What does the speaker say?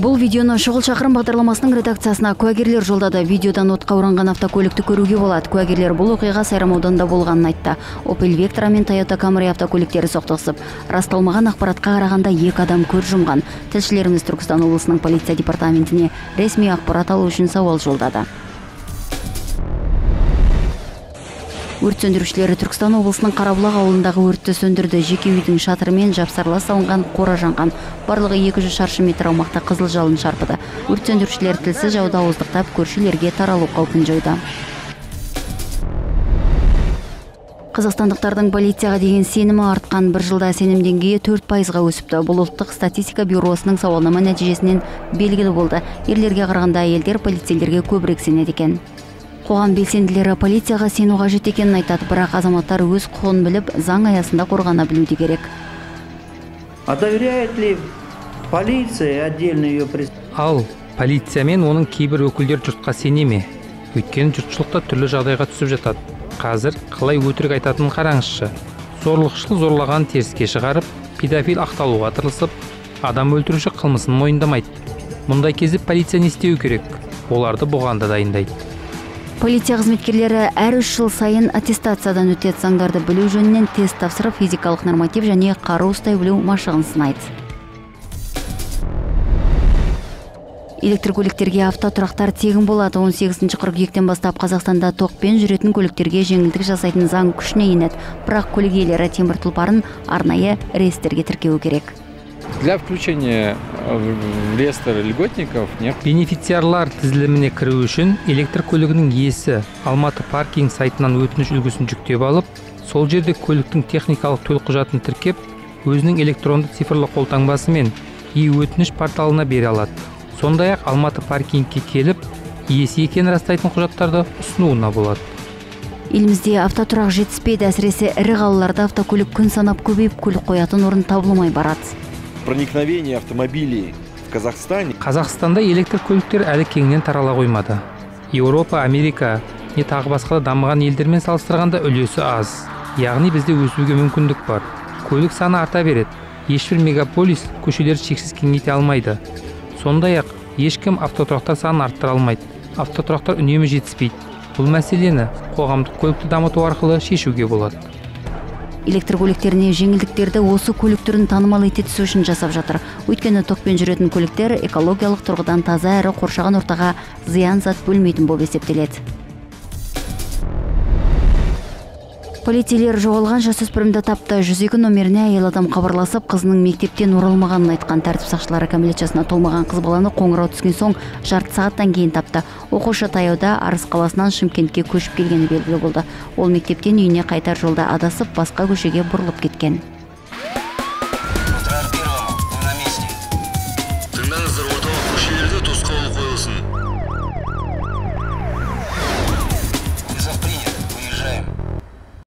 Бұл видеоны шұғыл шақырым бағдарламасының редакциясына куәгерлер жолдады. Видеодан отқа оранған автокөлікті көруге болады. Куәгерлер бұл оқиға Сайрам ауданында болғанын айтты. Opel Vectra мен Toyota Camry автокөліктері соқтығысып, расталмаған ақпаратқа қарағанда 2 адам көз жұмған. Тілшілеріміз Түркістан облысының полиция департаментіне ресми ақпарат алу үшін сауал жолдады. Өрт сөндірушілері Түркістан облысының Қарабұлақ ауылындағы өртті сөндірді. Жеке үйдің шатырымен жапсарлас салынған қора жанған. Барлығы 200 шаршы метр аумақта қызыл жалын шарпыды. Өрт сөндірушілер тілсіз жауды ауыздықтап, көршілерге таралу қаупін жойды. Қазақстандықтардың полицияға деген сенімі артқан. Bir жылда сенім деңгейі 4%-ға өсіпті. Бұл ұлттық статистика бюросының сауалнама нәтижесінен белгілі болды. Ерлерге қарағанда әйелдер полицейлерге көбірек сенеді екен. Қоғам белсенділері полицияға сену қажет екенін айтады, бірақ азаматтар өз құқығын біліп, заң аясында қорғана білуі керек. А доверяет ли полиция отдельно ее представителям? Ал полиция мен оның кейбір өкілдер жұртқа сене ме? Өйткені жұртшылықта түрлі жағдайға түсіп жатады. Қазір қалай өтірік айтатынын қараңызшы. Зорлықшыл зорлаған теріске шығарып, педофил ақталуға тырысып, адам өлтіруші қылмысын мойындамайды. Мұндай кезде полиция не істеу керек? Оларды бұғанда дайындайды. Полиция қызметкерлері әр 3 жыл сайын аттестациядан өтеді. Заңдарды білу жөнінен тест тапсырып, физикалық норматив және қару ұстай білу машығын сынайды. Электр көліктерге автотұрақтар тегін болады. 18 қыркүйектен бастап Қазақстанда тоқпен жүретін көліктерге жеңілдік жасайтын заң күшіне енеді. Бірақ көлік иелері темір тұлпарын арнайы реестрге тіркеуі керек. Для включения в реестр льготников бенефициарлар тізіліміне кіру үшін электр көлігінің иесі Алматы паркинг сайтынан өтініш үлгісін жүктеп алып, сол жерде көліктің техникалық төлқұжатын тіркеп, өзінің электронды цифрлы қолтаңбасымен өтініш порталына бере алады. Сондай-ақ Алматы паркингке келіп, иесі екенін растайтын құжаттарды ұсынуына болады. Елімізде автотұрақ жетіспейді, әсіресе ірі қалаларда автокөлік күн санап көбейіп, көлік қоятын орын табылмай барады. Проникновение автомобилей в Казахстане. Қазақстанда электр көліктер әлі кеңінен тарала қоймады. Еуропа, Америка, не тағы басқа дамыған елдермен салыстырғанда үлесі аз. Яғни бізде өсуге мүмкіндік бар. Көлік саны арта береді. Ешбір мегаполис көшелерді шексіз кеңейте алмайды. Сондай-ақ ешкім автотұрақтар санын арттыра алмайды. Автотұрақтар үнемі жетіспейді. Бұл мәселені қоғамдық көлікті дамыту арқылы шешуге болады. Электр көліктеріне жеңілдіктерді осы көлік түрін танымал ете түсу үшін жасап жатыр. Өйткені тоқпен жүретін көліктер экологиялық тұрғыдан таза әрі қоршаған ортаға зиян зат бөлмейтін болып есептеледі. Полицейлер жоғалған жасөспірімді тапты. 102 номеріне әйел адам хабарласып, қызының мектептен оралмағанын айтқан. Тәртіп сақшылары кәмелет жасына толмаған қыз баланы қоңырау түскен соң жарты сағаттан кейін тапты. Оқушы таяуда Арыс қаласынан Шымкентке көшіп келгені белгілі болды. Ол мектептен үйіне қайтар жолда адасып, басқа көшеге бұрылып кеткен.